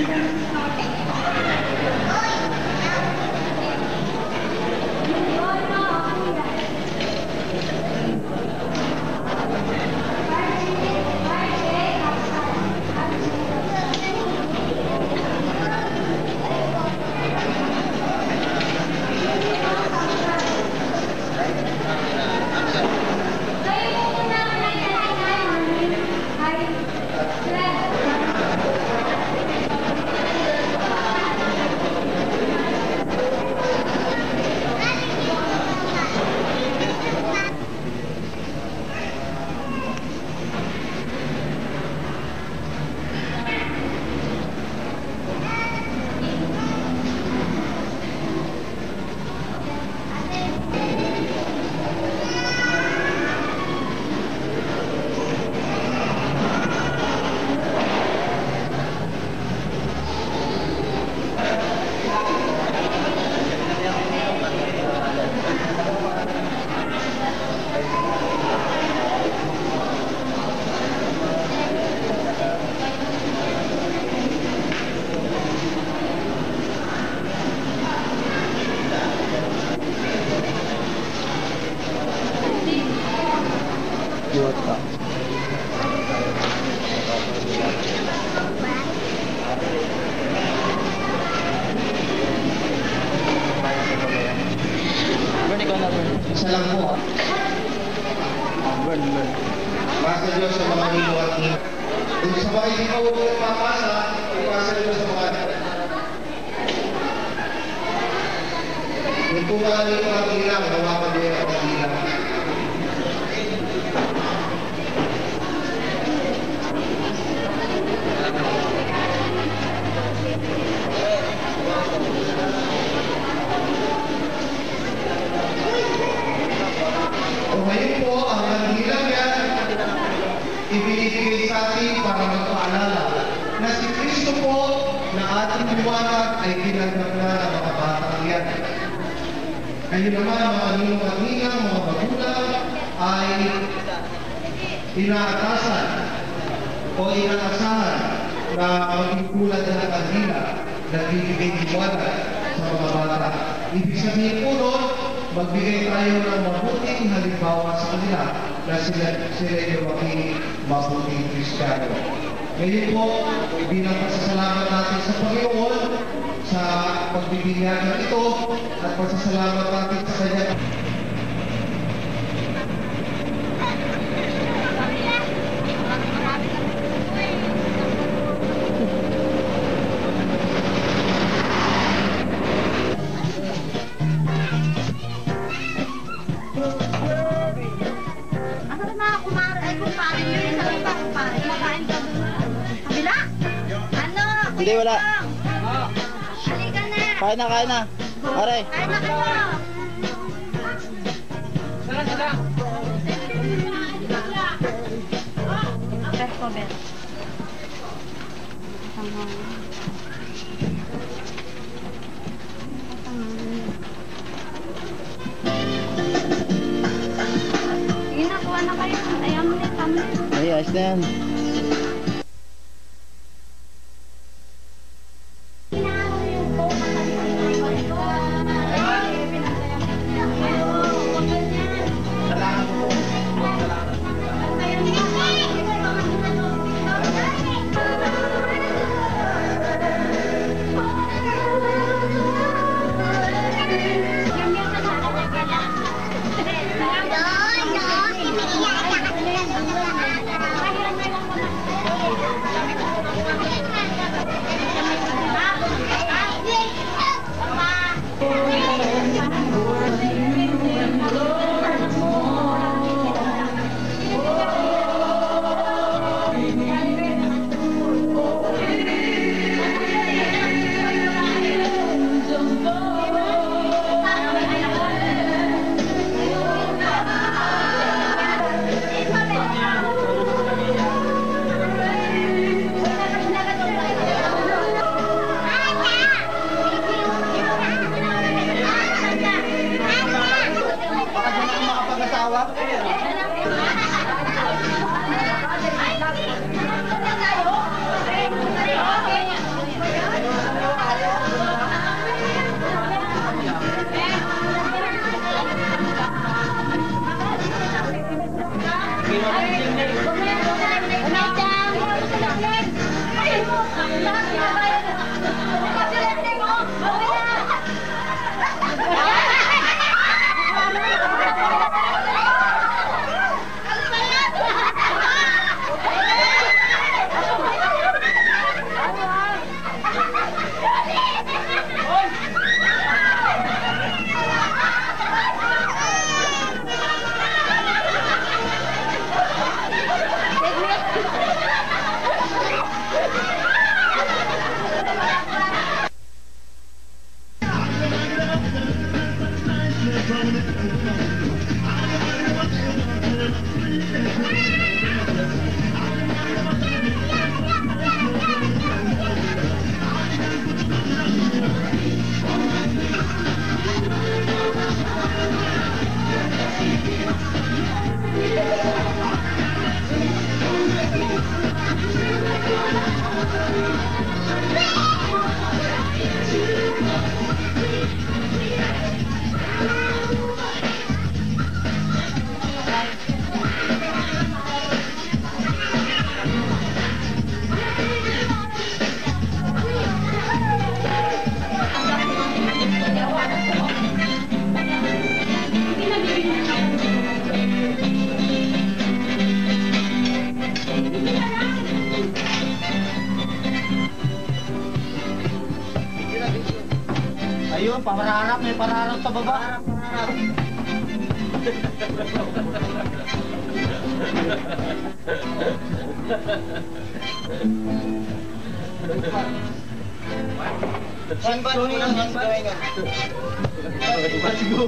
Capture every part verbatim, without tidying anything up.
Yota. Burn, ikaw na burn. Isa lang po. Burn, burn. Pasa Diyos sa mga hinuwat niyo. Kung sa mga hindi pa huwag nagpapasa, ipasa Diyos sa mga kung tungan niyo ang ilang, hawakan niyo ang ilang. Ngayon po, ang kandilang yan, ibinibigay sa atin para magpaalala na si Kristo po na ating liwanag ay ginagap na ng mga batang yan. Kayo naman, mga ninong-ninang, mga magulang, ay inaatasan o inaasahan na maging tulad ng kandila na bibigay liwanag sa mga bata. Ibig sabihin po nun, magbigay tayo ng mabuting halimbawa sa kanila na sila, sila yung maging mabuting Kristiyano. Ngayon po, bilang pasasalamat natin sa Panginoon sa pagbibinyagan ito at pasasalamat natin sa Kanya. Hindi, wala. Halika na. Kain na, kain na. Aray. Kain na kayo. Sala, sala. Press ko, Ben. Sige na, kuha na kayo. Ayaw mo na yung camera. Ay, ayos na yan. Ayun, pamararap. May pararap sa baba. Simba mo lang ang gawin nga. Let's go.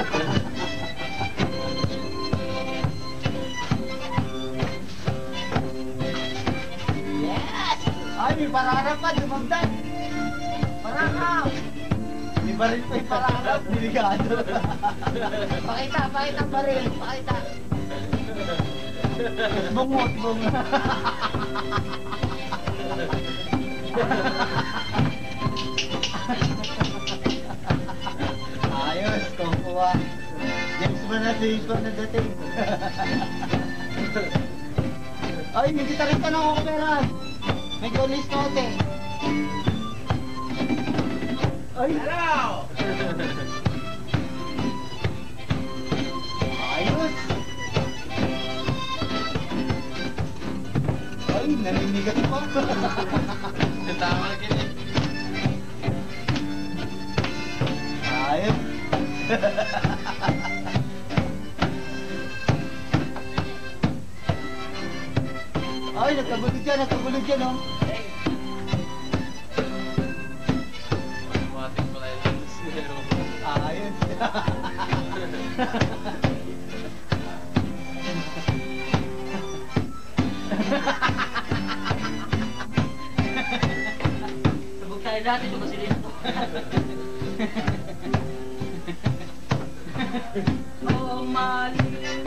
Yes! Ay, may pararap pa. Dumagdag. Pararap. May baril pa yung pararap. Delikado. Pakita, pakita baril. Pakita. Bungot, bungot. Ayos, kukuha. James Bond na James Bond na dating. Ay, may gitarista na ako pera. May golis note. Ay, hello! Ayos. Ay, naninigat pa. Tama ka din. Ayos. Ay, nagkagulog dyan, nagkagulog dyan, oh. Matik pala yung zero. Ayos. Sabog tayo dati, ito kasi dito. Oh, mali.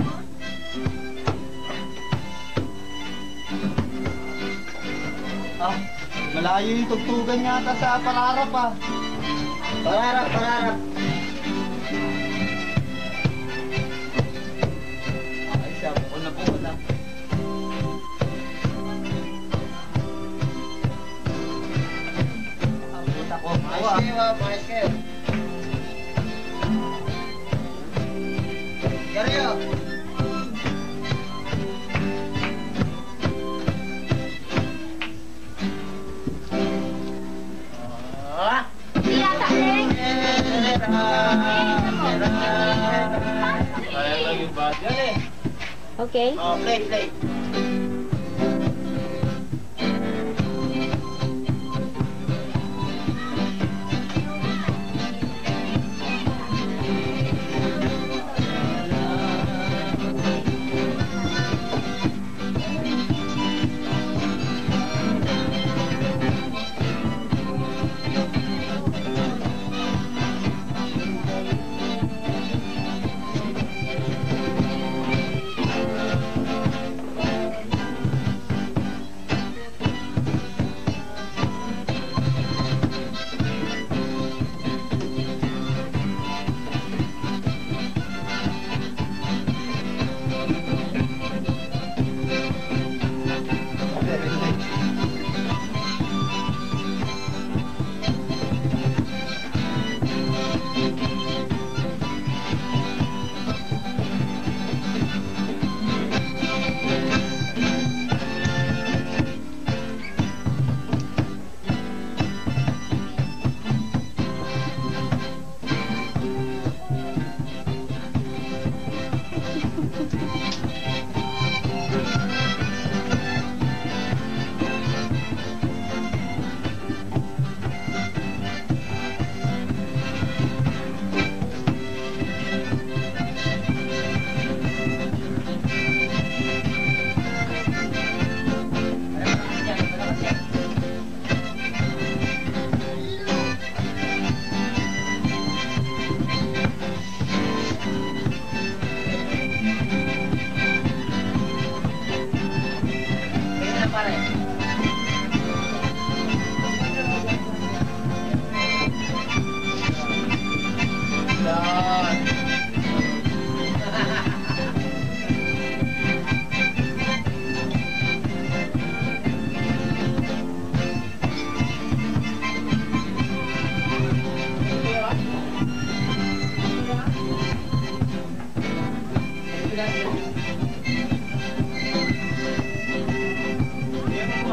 Ah, malayo yung tugtugan yata sa pararap, ah. Pangarap, pangarap. Ay, siya, bukol na bukol, ah. Ang puta ko, Ayos ah. kayo ha, ayos kayo. Garyo. Ah! Yata, Leng. Kaya lang yung bad yan eh. Okay. Oh, play, play.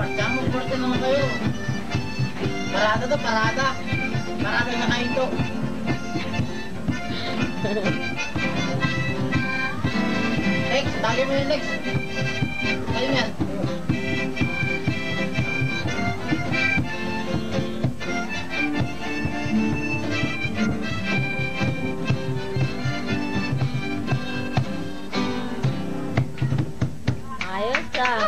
Parada to, parada. Parada na kain to. Lex, tali mo yung Lex. Ayun yan. Ayos ah.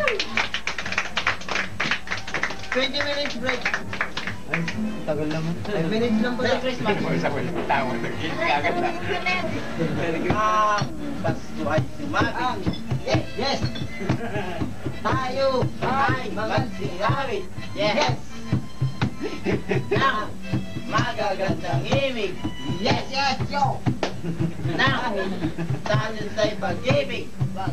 twenty minutes break. Ay, tagal naman. five minutes lang pala. Christmas. Ah, Pasko ay sumabit. Yes, yes. Tayo ay magsirawit. Yes. Now, magagandang imig. Yes, yes, yo. Now, tayo sa'y pag-ibig.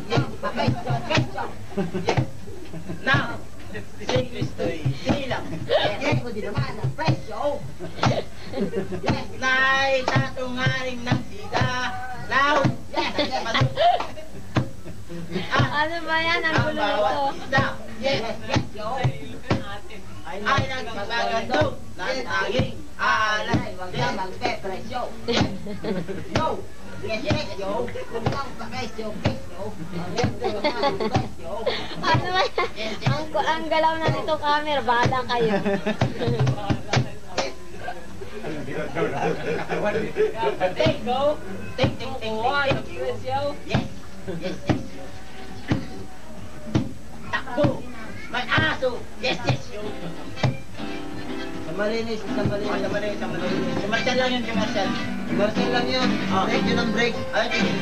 Yes. Now, si Kristo'y silang. Yes, mo din naman ang presyo. Yes, na'y tatungaling ng sida. Now, yes, yes. Ano ba yan? Ang Ang gulo bawat nito. isda. Yes, yes, yo. Ay nagpapagandog ng taging alay. Yes, magpe-presyo. Yo. Yes, yes, yo. Kung lang pa-presyo, presyo. Yes, presyo. Ano ba yan? Ang, ang galaw na nito camera. Bahala kayo. Take, go. Take, take, take, take, take. Yes, yes, yes. Takbo. May aso. Yes, yes, yo. Sa malinis, sa malinis. Sa malinis, sa malinis. Commercial lang yun, commercial. Commercial lang yun. Oh. Break yun ang break. Ay, sige.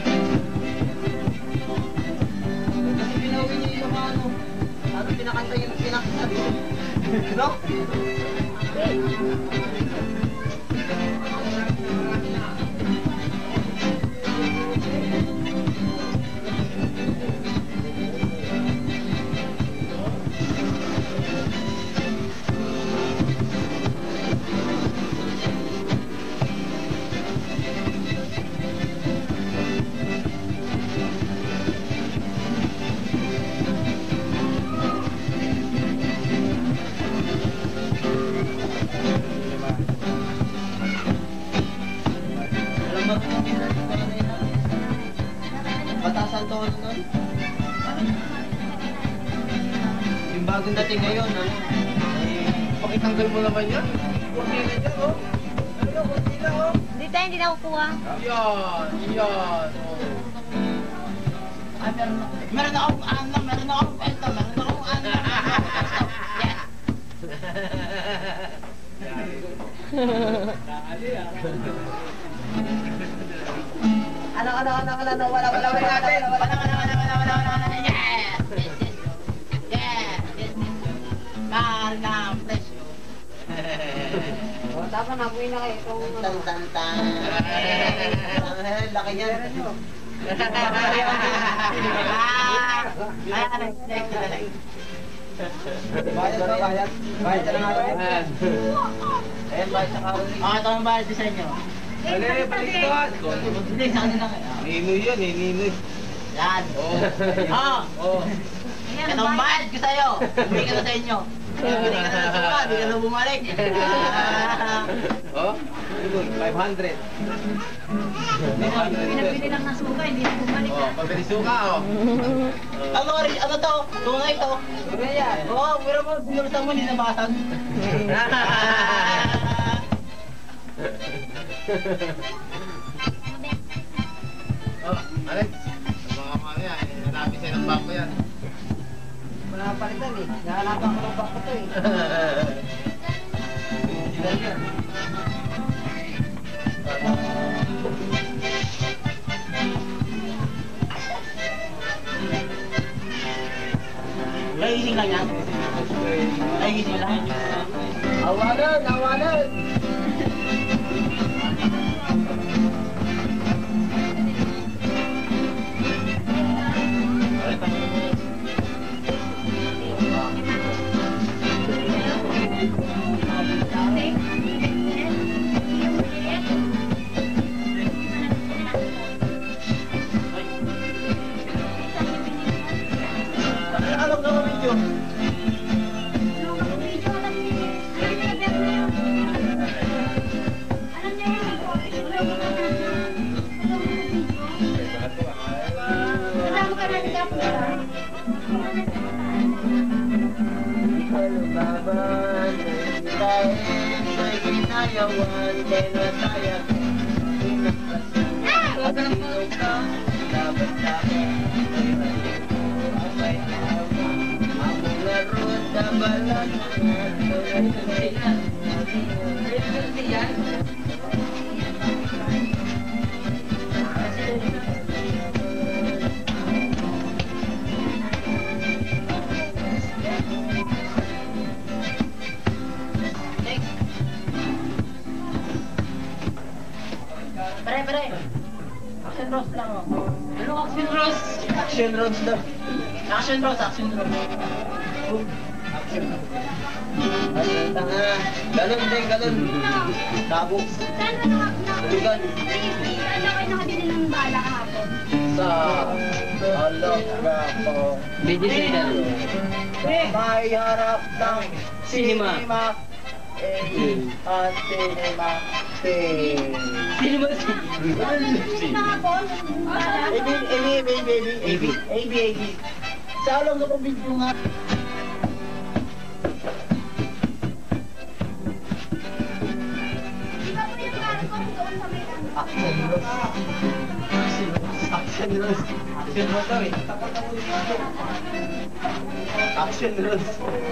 Kasi pinawin niyo yung mga ano. Ano pinakanta yung pinakanta. No? Batasan to ano nun? Yung bagong dating ngayon, ano? Eh, pakitanggal mo naman yan. Huwag yan yan, oh. Ano na, huwag nila, oh. Hindi tayo, hindi na kukuha. Yan, yan, oh. Ay, meron, meron akong ano, meron akong kwento, meron akong ano, meron akong kwento. Yeah. Ano, ano, ano, ano, ano, wala, wala, wala, wala, wala, wala, wala, wala, wala, wala, wala, wala, yes, yes, yes, yes, yes, yes, mahal na ang presyo. O, tapos nabuhin na kayo itong Tan, tan, tan. Laki niya. Ay, ano, next na lang. Bayad ba, bayad? Bayad na nga rin. Ayan, bayad sa Caroline. Ah, ito ang bayad sa inyo. Dali, balik doon. Hindi, sa kanila nga. Ninoy yan, eh, ninoy. Yan. Oo. Ah, Oo. ito ang bayad ko sa'yo. Hindi ka na sa inyo. Hindi ka na sa suka, hindi ka na bumalik. Oh, ninoy, five hundred. Pinabili lang ng suka, hindi na bumalik Oh, pabili suka, oh. Ano, rin- ano to? Tunay to. Tunay yan. Oo, pero mo, binulusan mo, hindi nabasag. Oh, Alex, mga mamaya, eh, hanapin sa'yo ng bangko yan. Wala palitan eh. Nakalaban ko ng bako to eh. Sila yan. Nagising lang yan? Nagising lang? Awalan! Awalan! Alam ka ba video? sayawan, din masaya. Pag-inog ka, dapat sa'kin. May halik ko, abay tawa. Among laro sa balat. Pare, pare. Action Rose lang oh. Ano Action Rose? Action Rose daw. Action Rose, Action Rose. Action. Ay, tanga. Galon din, galon. Tabok. Saan mo na Tugan. Ano kayo nakabili ng bala kahapon? Sa Alaga po. Bidisitan. May harap ng Cinema. cinema. Eh, at cinema. Eh. Sino ba? Kahapon? Bala? A B, A B, A B, A B, A B, A B, A B. Sa alam sa video nga. Di ba po yung parang kung doon sa may ano? Action Rose. Action Rose. Action Rose. Action Rose daw eh. Action Rose.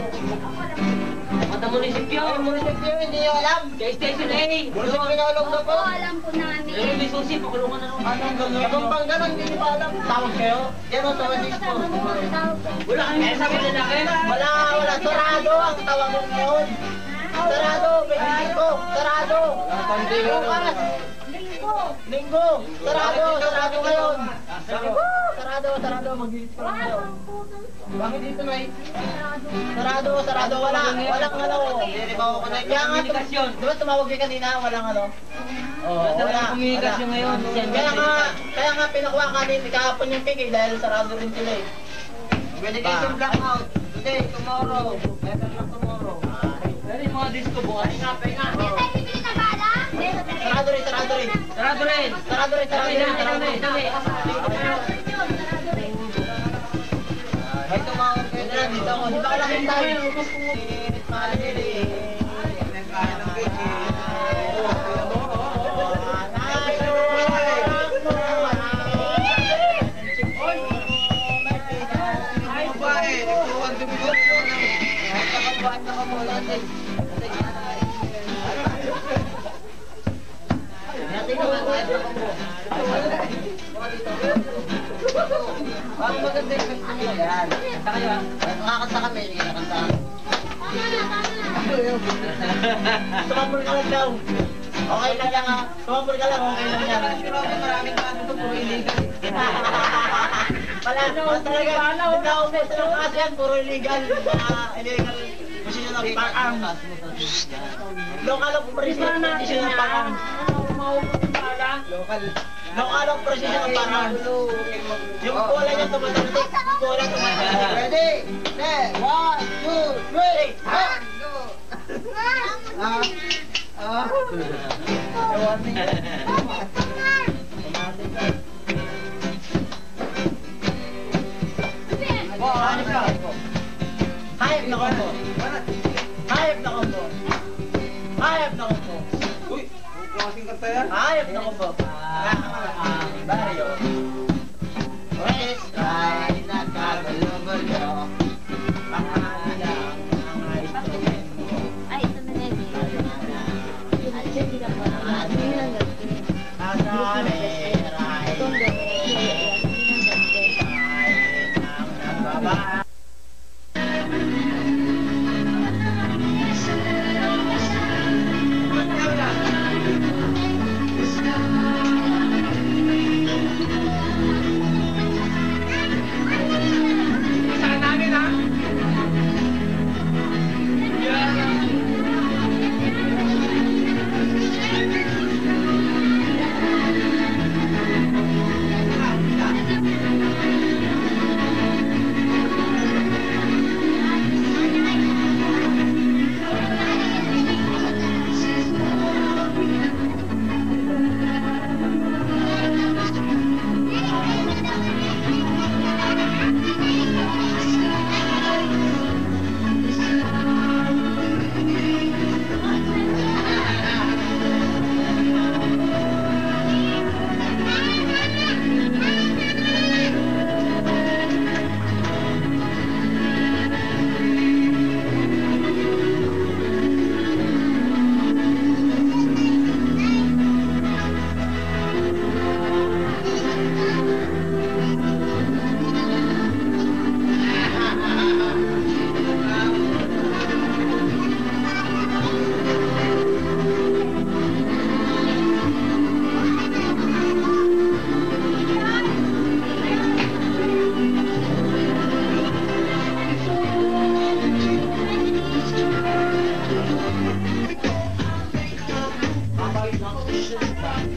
Mata munisipyo. Ay, munisipyo, hindi nyo alam. Kay Station A. Munisipyo na alam na po. Oo, alam po namin. Ayun, may susi. Pakulungan na naman. Anong gano'n? Kapag pang gano'n, hindi nyo pa alam. Tawag kayo? Yan o, tawag six po. Wala kang kaya sabi na laki. Wala, wala. Sarado ang tawag mo ngayon. Sarado, Benito. Sarado. Bukas. Linggo. Linggo. Sarado, sarado ngayon. Sarado, sarado. Mag-iit pa lang Wala daw. pang puto. Bakit dito na eh? Sarado. Sarado, sarado. Wala, walang ano. Hindi ba ako connect? Kaya nga, Komunikasyon. di ba tumawag kayo kanina? Walang ano? Oo, Wala wala. komunikasyon wala. ngayon. Kaya nga, kaya nga pinakuha ka din kahapon yung pigay dahil sarado rin sila eh. Medication blackout. Today, tomorrow. Better lang tomorrow. Pero yung mga disco bukas. Yung tayo bibili ng bala? Sarado rin, sarado rin. Sarado rin. Sarado rin, sarado rin, sarado rin. Dami, Sarado rin. Ay, tumawag kayo na lang dito ako. Di ba alam yung tayo? Ang maganda yung gusto mo yan. Kanta kayo ah. Nakakanta kami, hindi ka nakanta. Tama na, tama na. Sumambol ka lang daw. Okay lang yan ha. Sumambol ka lang, okay lang yan. Maraming kaso ito, puro illegal. Wala, wala talaga. Hindi ako po sa kaso yan, puro illegal. Mga illegal position of firearms. Local of position of firearms. Local. Local of position of firearms. Yung bola niya tumatalik. Yung bola tumatalik. Ready? Set. One, two, three. One, two. Ah. Ah. Ewan niya. Hayop na kombo. Hayop na kombo. Hayop na kombo. Uy, klaseng kanta yan? Hayop na kombo. Ah, Barrio. West side, nagkagalobar ko. Pangalang ang instrument mo. Ay, ito na yan. At hindi ka pa. Ano yun ang gagawin? Asali, ray. Ito ang gagawin. Kahit ang nagbaba.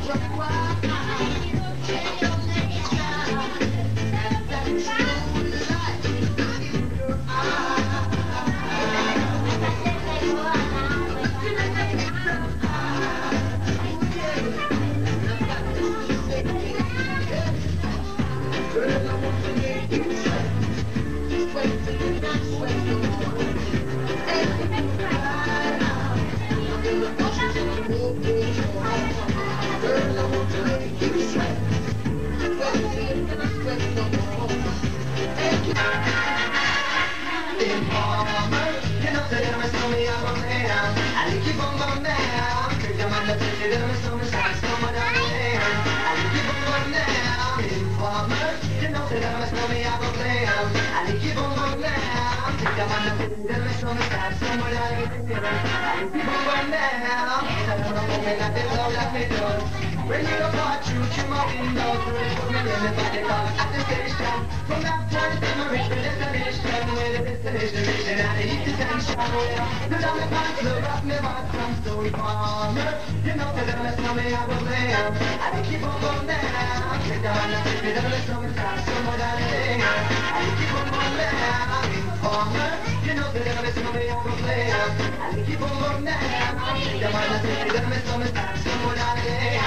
When you go part, you through my window, through the put me in the body car at the station. From that point, I'm a reach the destination, where the destination is, and I need detention. The down the pants, look up me bottom, so farmer. You know that I'm a snowman, I will lay out. I will keep on going down. Take down the city, the snowman, somewhere down there. I will keep on going down. Farmer, you know that I'm a snowman, I will lay out. I will keep on going down. Take down the city, the snowman, somewhere down there.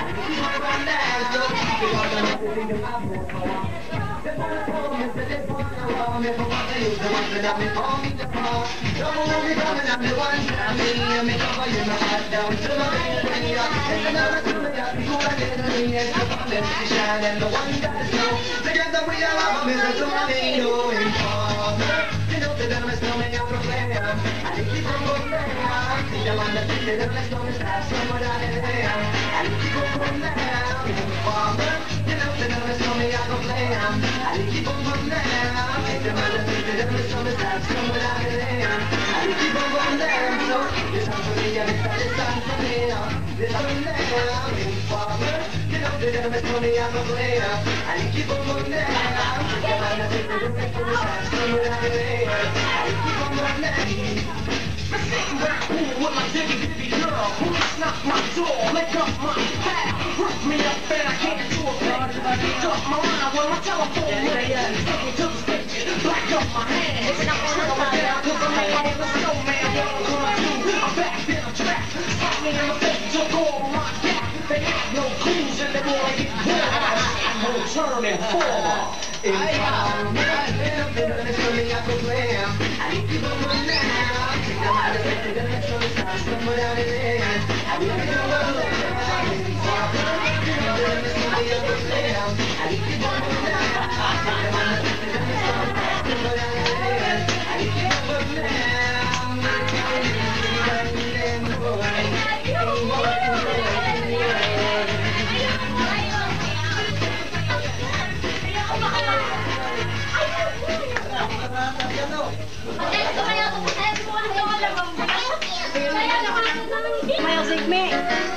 Together we are love, Mister Tornado Informer. You know that I'm a snowman, you're a player. I keep on going down. See them on the picture, the rest of the staff, somewhere down there. I keep on going down. Informer. You know that I'm a snowman, you're a player. I keep on going down. See them on the picture, the rest of the staff, somewhere down there. I keep on going down. So this time for me, and it's not this time for me. This time down. Informer. You know that I'm a snowman, you're a player. I keep on going down. See them on the picture, the rest of the staff, somewhere down there. With my diggy diggy girl, who knock my door, lick up my path, rip me up and I can't do a thing. Drop my line when my telephone rings, take me to the station, black up my hands, trigger my down 'cause I'm mad as a snowman. What I'm gonna do? I'm back in a trap, slap me in the face, took all my gap. They have no clues and they wanna get warm. I'm gonna turn and fall. In time, it's really up a plan. I need to go run now. Take them out of the next one, start somewhere down in there. I need to go run now. In time, it's really up a plan. I need to go run now. Take them out of the next one, start somewhere down in there. I need to go run now. Music me.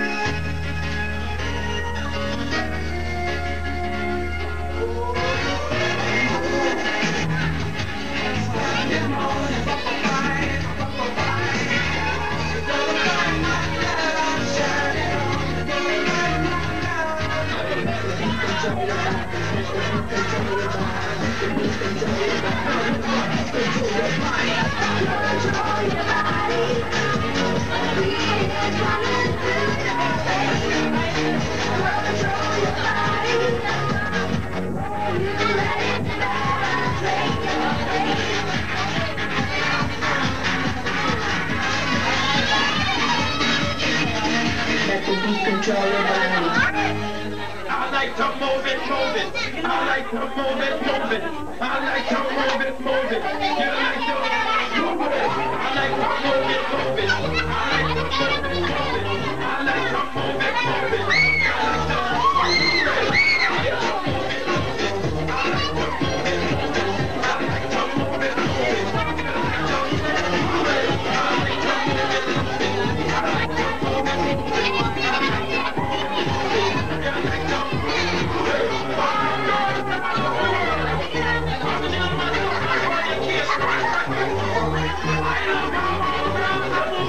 Control your body. I like to move it, move it. I like to move it, move it. I like to move it, move it. You like to move it. I like to move it, move it. I like to move it, move it. I like to move it, move it. I like to move it. I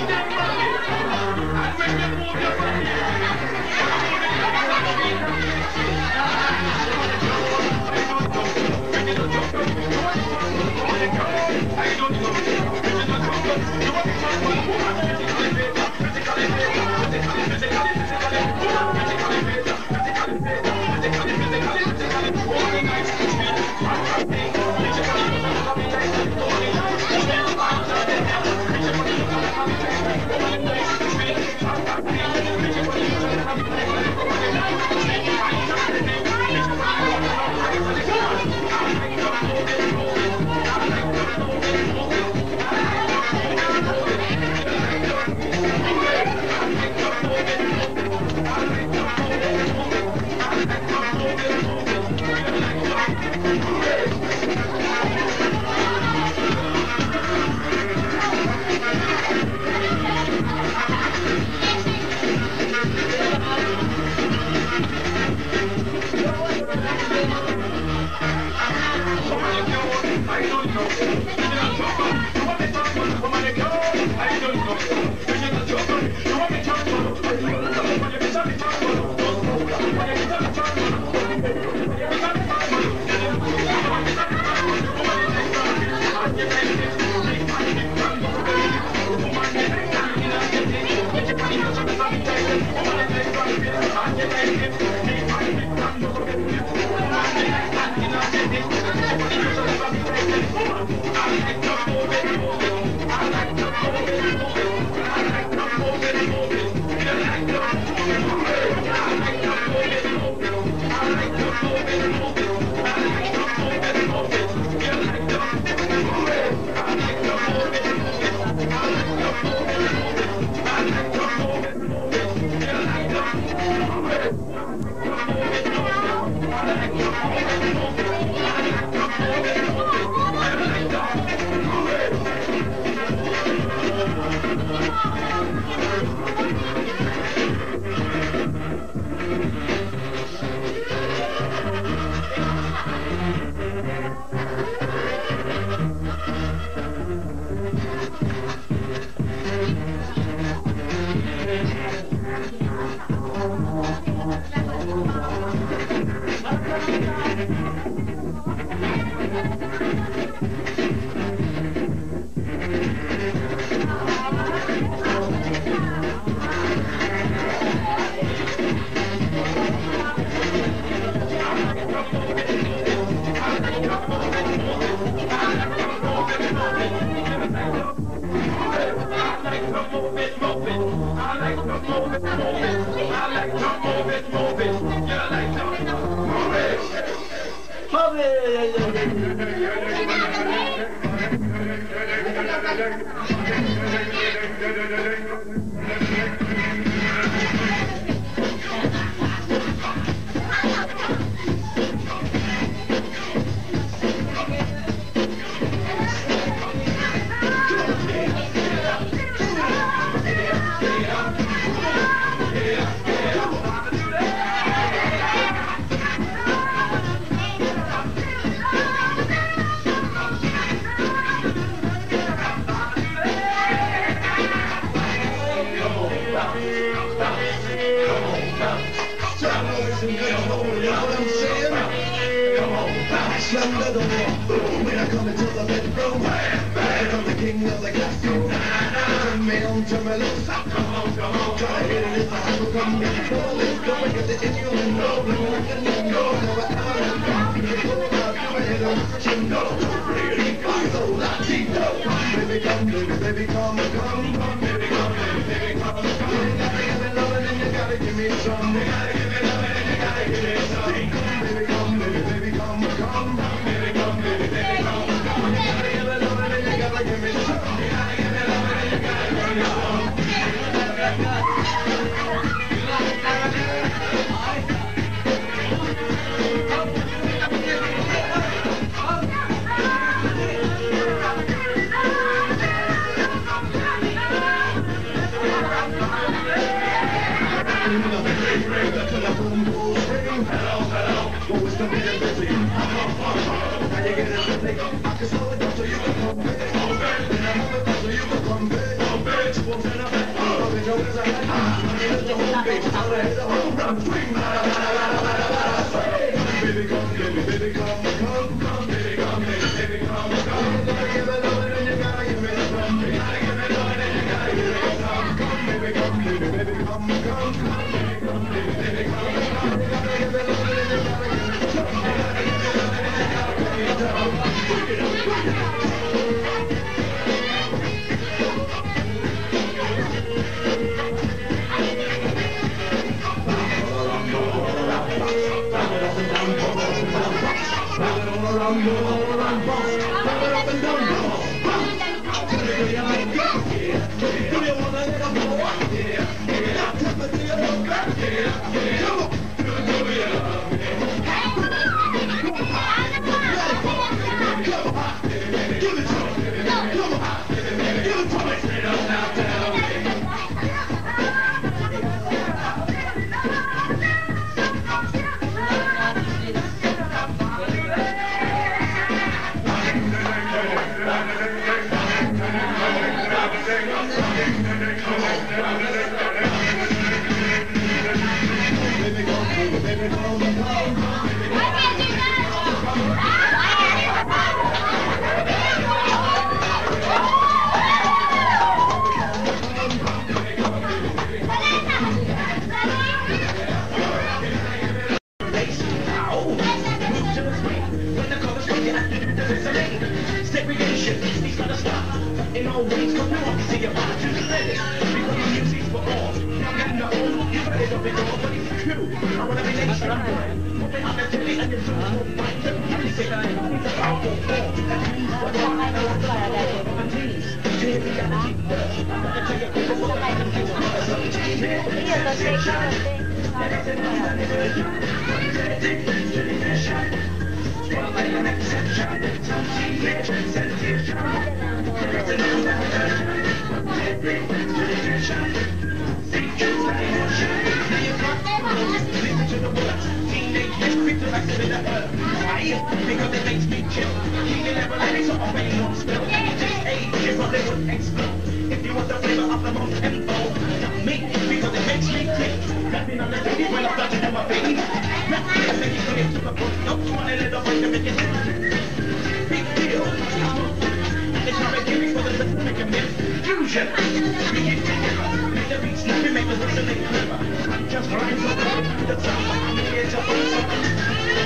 Slam the door when I come into the bedroom. I become the king of the classroom. Turn me on, turn me loose. Come on, come on. Try to hit it if I have to come in. Come on, go and get the issue and go. Bring it up and then go. Never ever let go. You go out, you hit a you know. Really fly so Latino. Baby, come, baby, baby, come, come, come, baby, come, baby, baby, come, come. You gotta give me loving and you gotta give me some. You gotta give me loving and you gotta give me some. Baby, come, baby, baby, come, come. Baby, come, baby, baby, come, come. You gotta give me loving and you gotta give me some. You gotta give me loving and you gotta give me some. Hello, hello, what was the man busy? Now you get it, I can slow it down so you can come back. Then I have it so you can come back. You won't turn up back. Oh, you know there's a hand. You lift the whole beat. How to hit the home run. Swing, baby, come, baby, baby, come, come, come, baby, come, baby, baby, come, come. You gotta give it love and you gotta give it some. You gotta give it love and you gotta give it some. Come, baby, come, baby, baby, come, come, come, baby, come, baby, baby, come, come. You gotta give it love and you gotta give it some. You gotta give it love and you gotta give it some. Bring it up, bring it up. Segregation, these gotta stop. In all ways, come on, see your body to the limit. Because the music Because it makes me chill. You can never let it so my brain won't spill. Just age, it probably would explode. If you want the flavor of the most info, not me, because it makes me click. Rapping on the T V when I start to do my thing. Rap here, make it clear to the point. Don't want a little boy to make it big deal. It's not a gimmick for the rhythmic and fusion. We get together, make the beat snappy, make the listening clever. Just rhymes on the top, I'm here to hold something.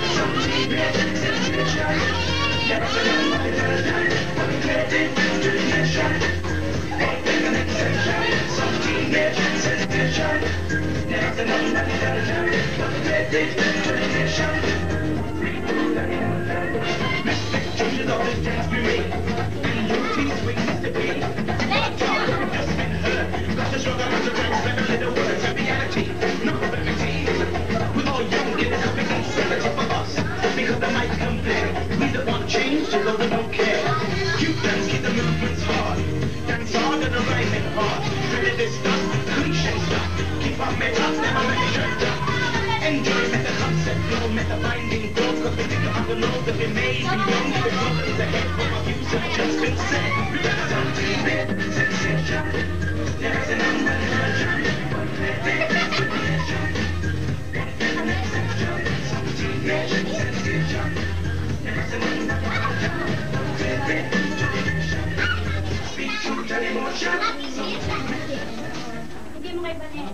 Because the mic come there, we don't want change, so we don't care. You guys keep the movements hard, dance hard and the rhyming hard. Really this stuff, cliche stuff. Keep on me up, never let me shut up. Enjoy met the concept, flow, met the binding flow, cause we think about the laws that we made. We don't need the problems ahead, but our views have just been said. Because on T V, sensation, there's an unbelievable Hindi mo kay Vanessa.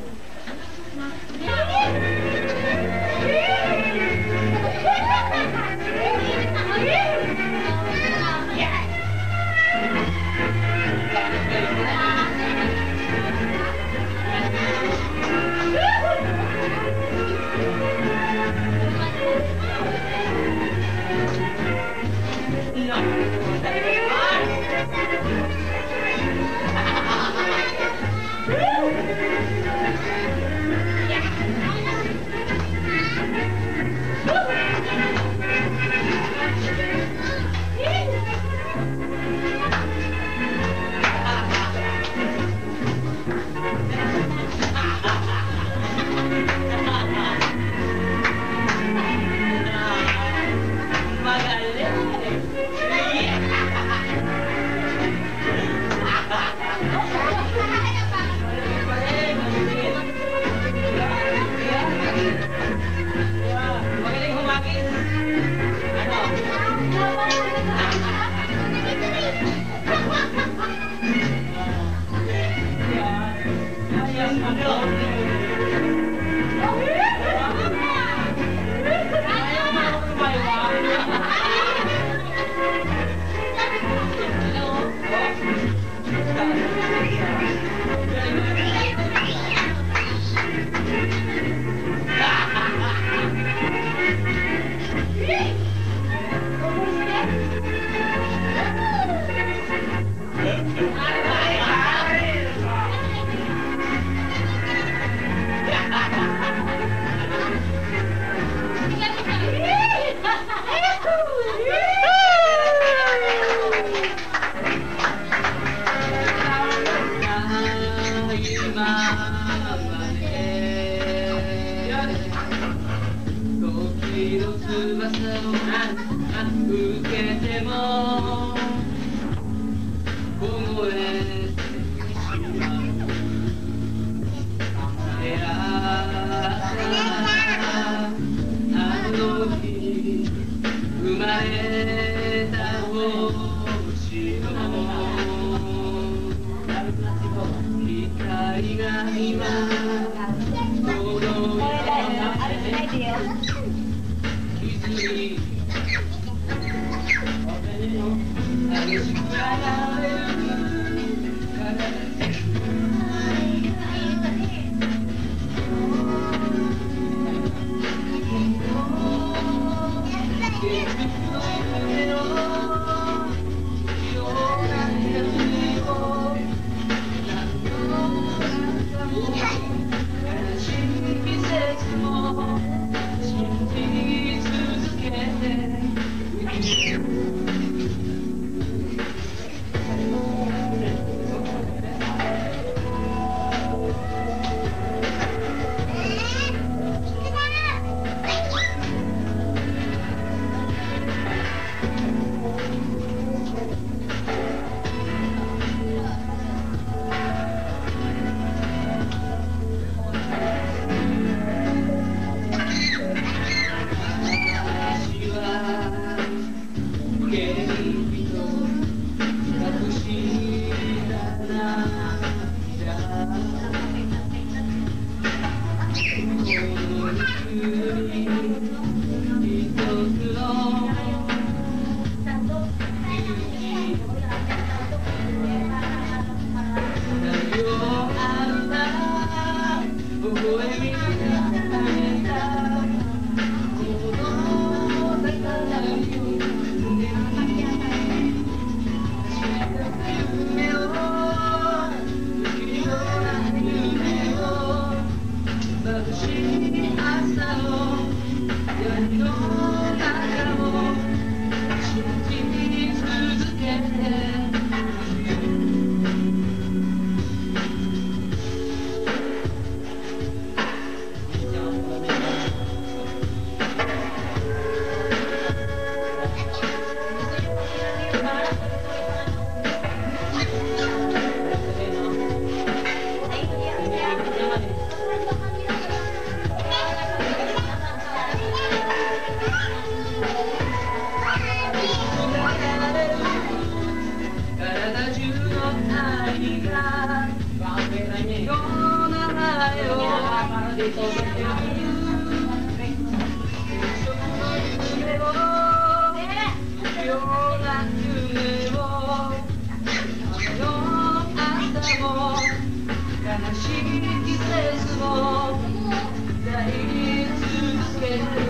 悲しい季節も歌い続ける